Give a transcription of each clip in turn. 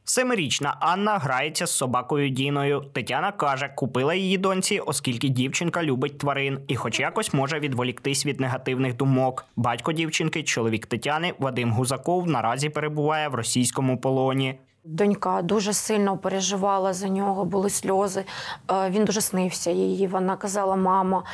7-річна Анна грається з собакою Діною. Тетяна каже, купила її доньці, оскільки дівчинка любить тварин і хоч якось може відволіктись від негативних думок. Батько дівчинки, чоловік Тетяни, Вадим Гузаков, наразі перебуває в російському полоні. Донька дуже сильно переживала за нього, були сльози. Він дуже снився їй. Вона казала: мама,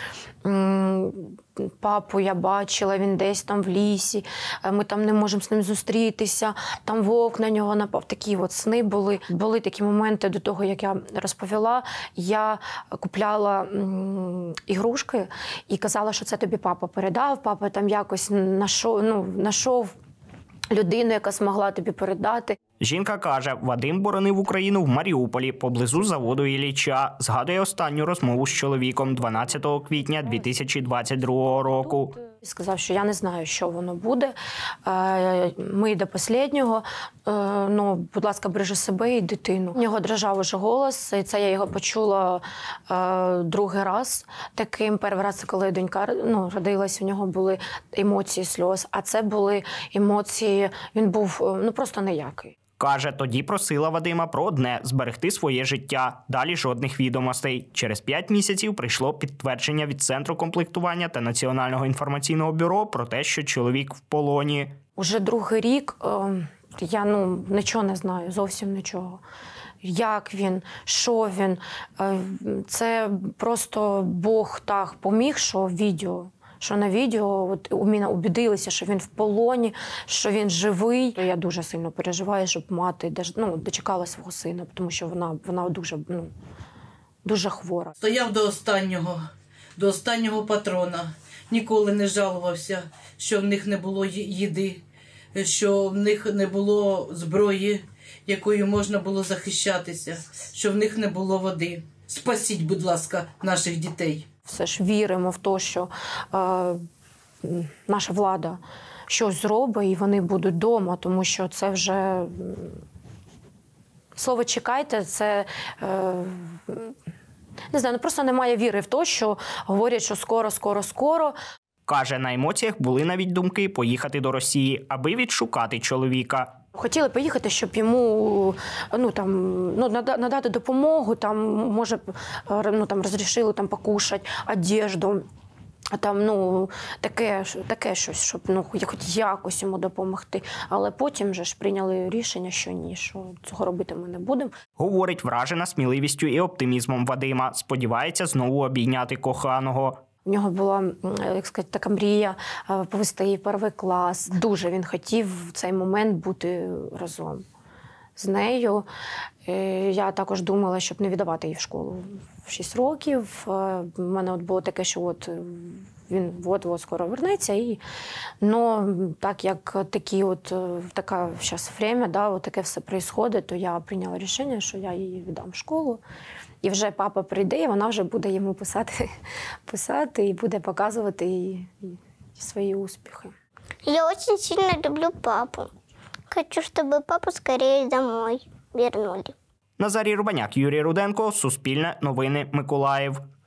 папу я бачила, він десь там в лісі, ми там не можемо з ним зустрітися, там вовк на нього напав. Такі от сни були. Були такі моменти до того, як я розповіла. Я купляла ігрушки і казала, що це тобі папа передав. Папа там якось знайшов людину, яка змогла тобі передати. Жінка каже, Вадим боронив Україну в Маріуполі, поблизу заводу Ілліча. Згадує останню розмову з чоловіком 12 квітня 2022 року. Сказав, що я не знаю, що воно буде. Ми до останнього. Будь ласка, бережи себе і дитину. У нього дрожав уже голос, і це я його почула другий раз. Таким перший раз, коли донька родилась, у нього були емоції сльоз, а це були емоції, він був просто ніякий. Каже, тоді просила Вадима про одне – зберегти своє життя. Далі жодних відомостей. Через 5 місяців прийшло підтвердження від Центру комплектування та Національного інформаційного бюро про те, що чоловік в полоні. Уже другий рік я нічого не знаю, зовсім нічого. Як він, що він. Це просто Бог так поміг, що на відео у мене убедилися, що він в полоні, що він живий. Я дуже сильно переживаю, щоб мати дочекала свого сина, тому що вона дуже хвора. Стояв до останнього патрона. Ніколи не жалувався, що в них не було їди, що в них не було зброї, якою можна було захищатися, що в них не було води. Спасіть, будь ласка, наших дітей. Все ж віримо в те, що наша влада щось зробить і вони будуть вдома, тому що це вже слово «чекайте» – це не знаю, просто немає віри в те, що говорять, що скоро. Каже, на емоціях були навіть думки поїхати до Росії, аби відшукати чоловіка. Хотіли поїхати, щоб йому надати допомогу, розрішили покушати, одежду, таке щось, щоб хоч якось йому допомогти. Але потім же ж прийняли рішення, що ні, що цього робити ми не будемо. Говорить, вражена сміливістю і оптимізмом Вадима. Сподівається знову обійняти коханого. У нього була, така мрія повести її в перший клас. Дуже він хотів в цей момент бути разом з нею. Я також думала, щоб не віддавати її в школу в 6 років. У мене було таке, що він скоро вернеться. Так як така зараз время, таке все відбувається, то я прийняла рішення, що я її віддам в школу. І вже папа прийде, і вона вже буде йому писати і буде показувати їй свої успіхи. Я дуже сильно люблю папу. Хочу, щоб папу скоріше домой вернули. Назарій Рубаняк, Юрій Руденко, Суспільне новини, Миколаїв.